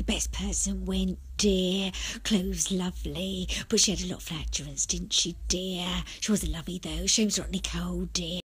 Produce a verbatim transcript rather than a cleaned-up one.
best person went, dear. Clothes lovely, but she had a lot of flatulence, didn't she, dear? She wasn't lovely, though. She was Rodney Cole, dear.